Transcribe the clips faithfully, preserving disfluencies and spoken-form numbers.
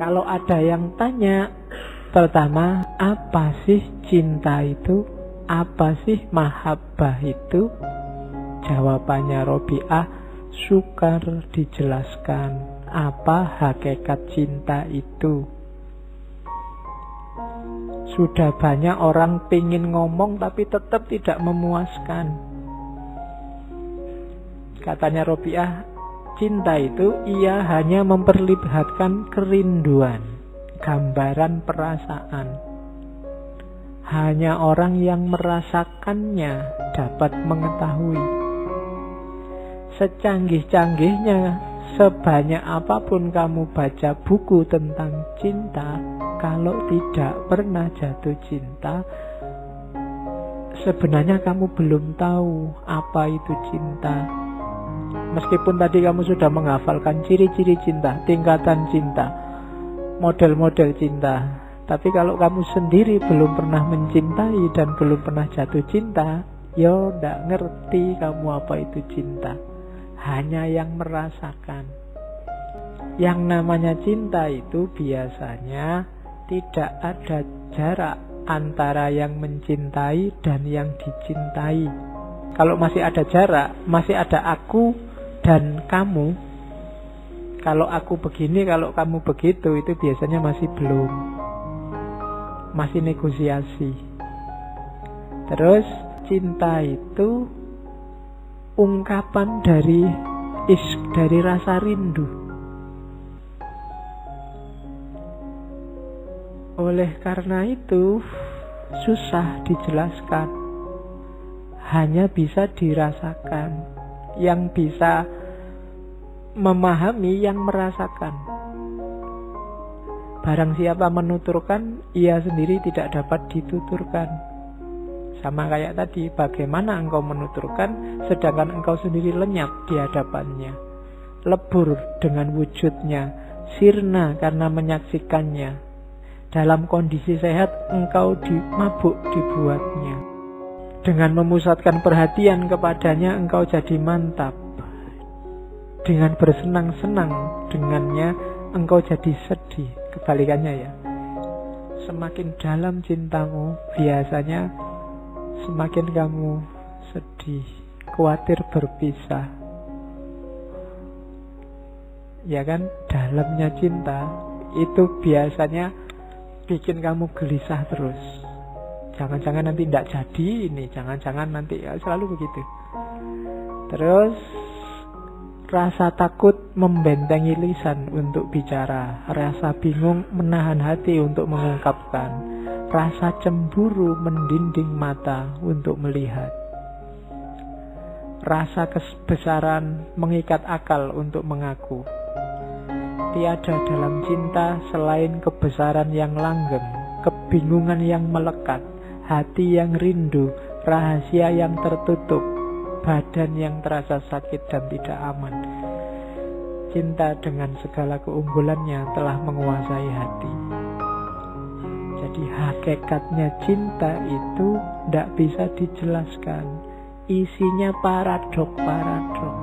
Kalau ada yang tanya, pertama, apa sih cinta itu? Apa sih mahabbah itu? Jawabannya Robiah, sukar dijelaskan. Apa hakikat cinta itu? Sudah banyak orang pingin ngomong tapi tetap tidak memuaskan. Katanya Robiah, cinta itu ia hanya memperlihatkan kerinduan, gambaran perasaan. Hanya orang yang merasakannya dapat mengetahui. Secanggih-canggihnya, sebanyak apapun kamu baca buku tentang cinta, kalau tidak pernah jatuh cinta, sebenarnya kamu belum tahu apa itu cinta. Meskipun tadi kamu sudah menghafalkan ciri-ciri cinta, tingkatan cinta, model-model cinta, tapi kalau kamu sendiri belum pernah mencintai dan belum pernah jatuh cinta, yo ndak ngerti kamu apa itu cinta. Hanya yang merasakan. Yang namanya cinta itu biasanya tidak ada jarak antara yang mencintai dan yang dicintai. Kalau masih ada jarak, masih ada aku dan kamu. Kalau aku begini, kalau kamu begitu, itu biasanya masih belum. Masih negosiasi. Terus cinta itu ungkapan dari is dari rasa rindu. Oleh karena itu susah dijelaskan, hanya bisa dirasakan. Yang bisa memahami yang merasakan. Barang siapa menuturkan, ia sendiri tidak dapat dituturkan. Sama kayak tadi, bagaimana engkau menuturkan sedangkan engkau sendiri lenyap di hadapannya, lebur dengan wujudnya, sirna karena menyaksikannya. Dalam kondisi sehat engkau dimabuk dibuatnya. Dengan memusatkan perhatian kepadanya engkau jadi mantap. Dengan bersenang-senang dengannya engkau jadi sedih. Kebalikannya ya. Semakin dalam cintamu, biasanya semakin kamu sedih, khawatir berpisah. Ya kan, dalamnya cinta itu biasanya bikin kamu gelisah terus. Jangan-jangan nanti tidak jadi ini, jangan-jangan nanti, ya selalu begitu. Terus rasa takut membentengi lisan untuk bicara, rasa bingung menahan hati untuk mengungkapkan, rasa cemburu mendinding mata untuk melihat, rasa kebesaran mengikat akal untuk mengaku. Tiada dalam cinta selain kebesaran yang langgeng, kebingungan yang melekat, hati yang rindu, rahasia yang tertutup, badan yang terasa sakit dan tidak aman. Cinta dengan segala keunggulannya telah menguasai hati. Jadi hakikatnya cinta itu tidak bisa dijelaskan. Isinya paradok-paradok.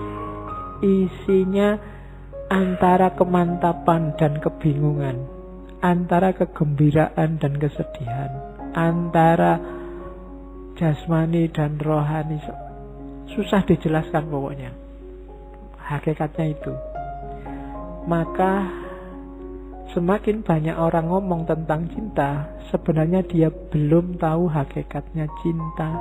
Isinya antara kemantapan dan kebingungan, antara kegembiraan dan kesedihan, antara jasmani dan rohani. Susah dijelaskan pokoknya. Hakikatnya itu. Maka semakin banyak orang ngomong tentang cinta, sebenarnya dia belum tahu hakikatnya cinta.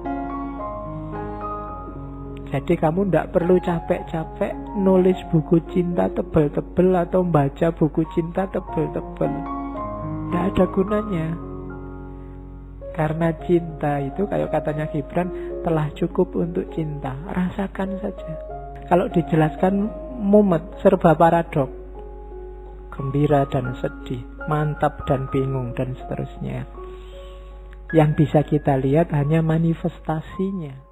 Jadi kamu tidak perlu capek-capek nulis buku cinta tebel-tebel atau baca buku cinta tebel-tebel. Tidak ada gunanya. Karena cinta itu, kayak katanya Gibran, telah cukup untuk cinta. Rasakan saja. Kalau dijelaskan mumet, serba paradok. Gembira dan sedih, mantap dan bingung, dan seterusnya. Yang bisa kita lihat hanya manifestasinya.